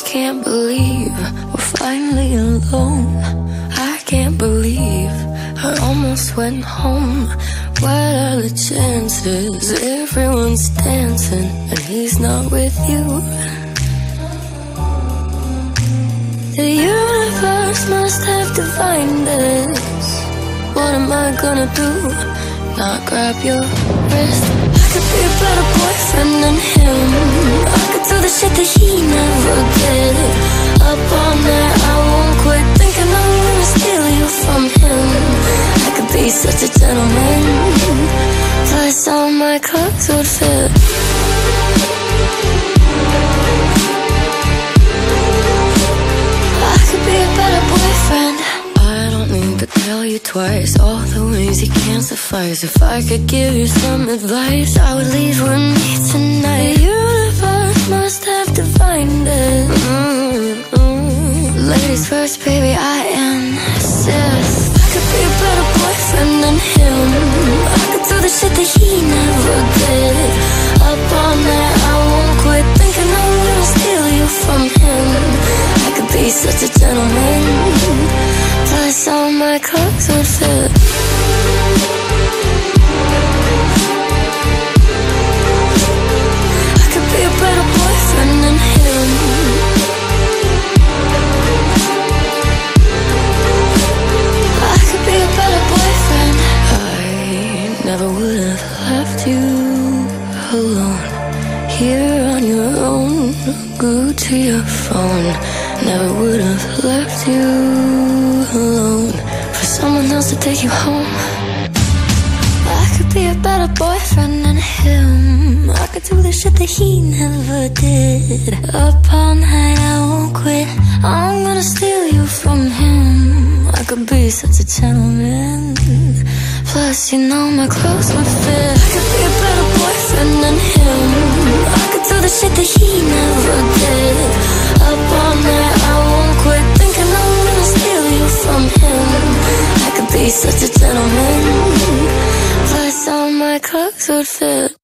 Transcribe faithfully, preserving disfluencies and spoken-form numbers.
can't believe we're finally alone. I can't believe I almost went home. What are the chances? Everyone's dancing and he's not with you. The universe must have divined this. What am I gonna do? Not grab your wrist? I could be a better boyfriend than him. I could do the shit that he never did. Up all night, I won't quit thinking I'm gonna steal you from him. I could be such a gentleman, plus all my clothes would fit. I could be a better boyfriend. I don't need to tell you twice all the ways you can't suffice. If I could give you some advice, I would leave with me tonight. The universe must have divined it. Mm-hmm. Ladies first, baby, I insist. I could be a better boyfriend than him. I could do the shit that he never did. Up all night, I won't quit thinking I'm gonna steal you from him. I could be such a gentleman, plus all my clothes would fit. I could be a better boyfriend than him. I could be a better boyfriend. I never would have left you alone, here on your own. Glued to your phone. Never would have left you alone for someone else to take you home. I could be a better boyfriend than him. I could do the shit that he never did. Up all night, I won't quit. I'm gonna steal you from him. I could be such a gentleman, plus you know my clothes would fit. I could be a better boyfriend than him. I could do the shit that he never did. Up all night, I won't quit thinking I'm gonna steal you from him. I could be such a gentleman, plus all my clothes would fit.